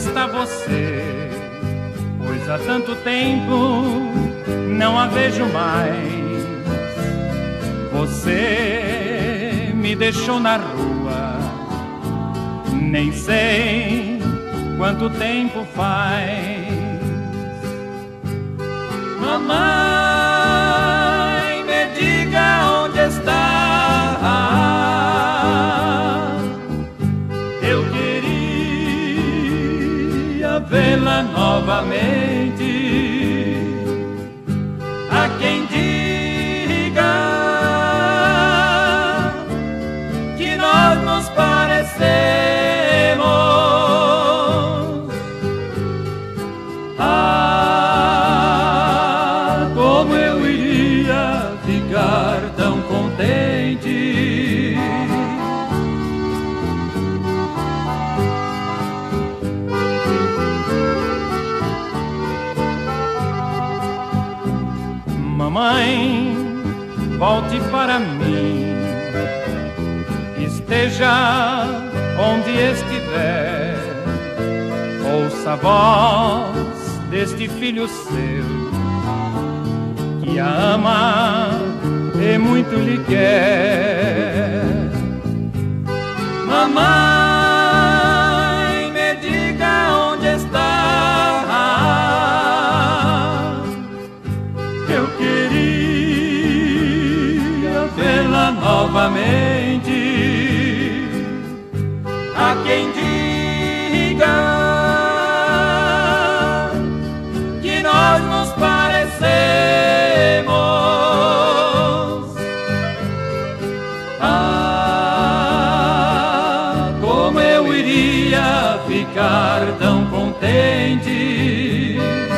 está você? Pois há tanto tempo não a vejo mais. Você me deixou na rua, nem sei quanto tempo faz. Mamãe, me diga onde está. Eu queria vê-la novamente. Há quem diga que nós nos parecemos. Como eu iria ficar tão contente. Mamãe, volte para mim, esteja onde estiver, ouça a voz deste filho seu, que a ama e muito lhe quer. Mamãe, me diga onde está. Eu queria vê-la novamente. Há quem diga que nós nos parecemos. Como eu iria ficar tão contente.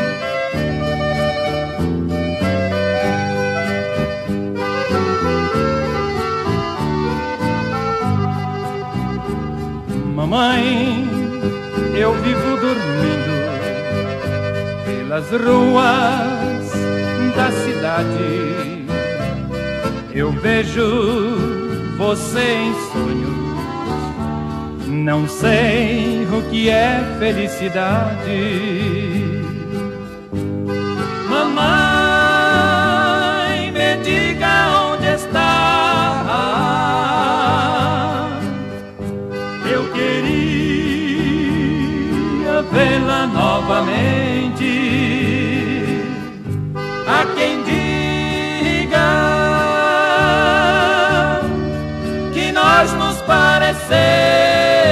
Mamãe, eu vivo dormindo pelas ruas da cidade. Eu vejo você em sonhos, não sei o que é felicidade. Mamãe, me diga onde está. Eu queria vê-la novamente. Há quem diga que nós nos parecemos.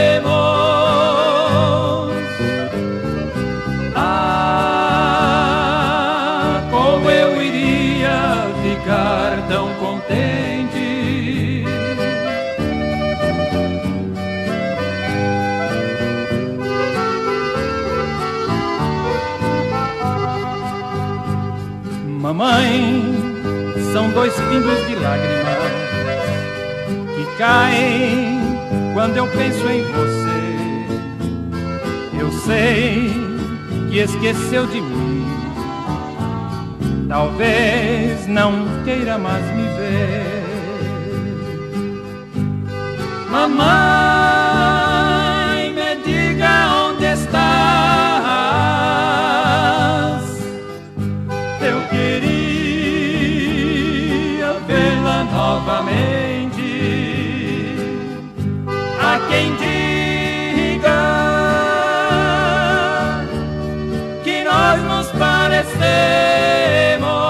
Como eu iria ficar tão contente. Mamãe, são dois pingos de lágrimas que caem quando eu penso em você. Eu sei que esqueceu de mim, talvez não queira mais me ver. Mamãe, me diga onde estás. Eu queria vê-la novamente. Há quem diga que nós nos parecemos.